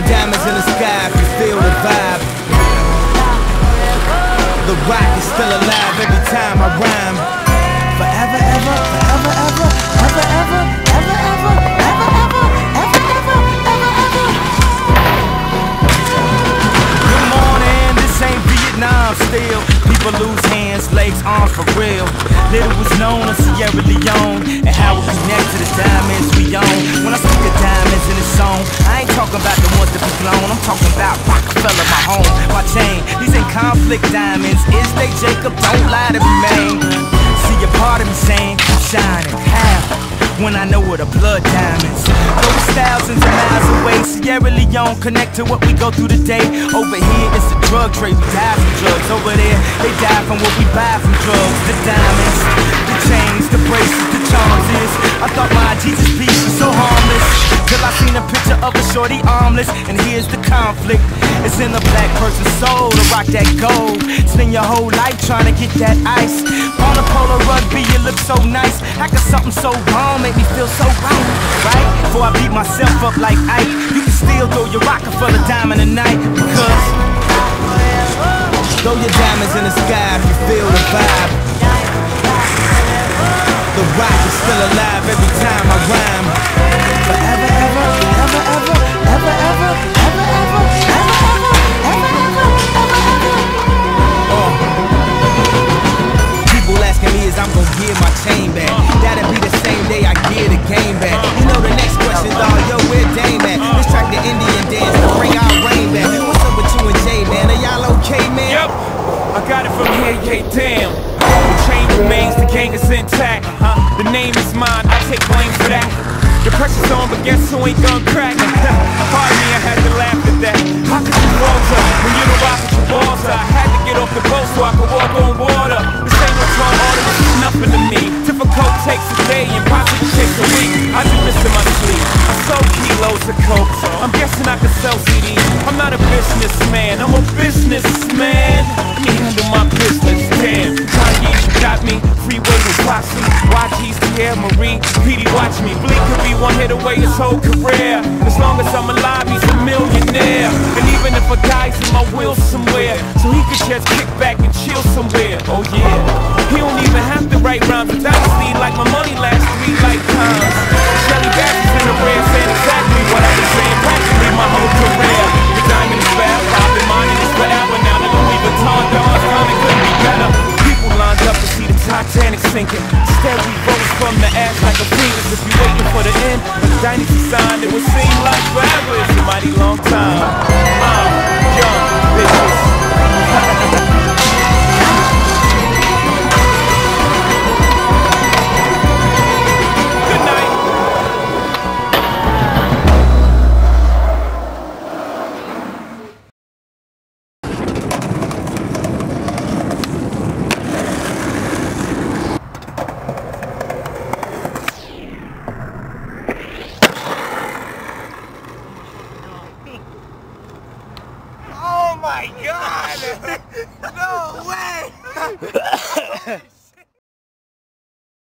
diamonds in the sky if you feel the vibe. The rock is still alive every time I rhyme. Forever, ever, forever, ever, ever, ever, ever, ever, ever, ever, ever, ever, ever, ever. Good morning, this ain't Vietnam still. People lose hands, legs, arms for real. Little was known of Sierra Leone and how it connect to the diamonds we own. When I speak of diamonds in this song, I ain't talking about the ones that be blown. I'm talking about Rockefeller, my home, my chain. These ain't conflict diamonds. Is they Jacob? Don't lie to me, man. See a part of me saying, keep shining. How? When I know what a blood diamonds. Though it's thousands of miles away, Sierra Leone connect to what we go through today. Over here, it's the drug trade. We die from drugs. Over there, they die from what we buy from drugs. The diamonds, the chains, the bracelets, the charms is. I thought my Jesus piece was so harmless, till I seen a picture of a shorty armless. And here's the conflict. It's in the black person's soul to rock that gold. Spend your whole life trying to get that ice. On a polo rugby, you look so nice. How could something so wrong make me feel so right? Right? Before I beat myself up like Ike, you can still throw your Rockefeller diamond tonight. Because throw your diamonds in the sky if you feel the vibe. The rock is still alive every time I rhyme. Forever, ever, ever, ever, ever, ever, ever, ever, ever, ever, ever, ever, ever, ever. People asking me is I'm gonna give my chain back. That'll be the same day I give the game back. You know the next question, dawg, yo, where Dame at? Let's track the Indian dance to bring our rain back. What's up with you and Jay, man? Are y'all okay, man? Yep, I got it from here, yeah, damn. The chain remains, the gang is intact. The name is mine, I take blame for that. The pressure's on, but guess who ain't gonna crack? Pardon me, I had to laugh at that. How could you falter when you don't rock with your balls? I had to get off the boat so I could walk on water. This ain't no tall order, this is nothing to me. Difficult takes a day and possibly takes a week. I do this in my sleep. I sold kilos of coke. I'm guessing I could sell CDs. I'm not a businessman, I'm a businessman. Let me handle my business, damn. Kanye, you got me. Freeway with Foxy, YG's Pierre Marie, PD watch me. Bleak could be one hit away his whole career. As long as I'm alive, he's a millionaire. And even if a guy's in my will somewhere, so he could just kick back and chill somewhere. Oh yeah, he don't even have to write rhymes. A dynasty like my money lasts 3 lifetimes. Shelly Bass is in the rare, saying exactly what I was saying practically my whole career. The diamond is bad, I've been mining this forever. Now the Louis Vuitton Dawn's coming, couldn't be better. People lined up to see the Titanic sinking. Instead we rose from the ash like a phoenix. If you waiting for the end, a dynasty sign, it would seem like forever. It's a mighty long time. Young bitches. Oh my God! No way!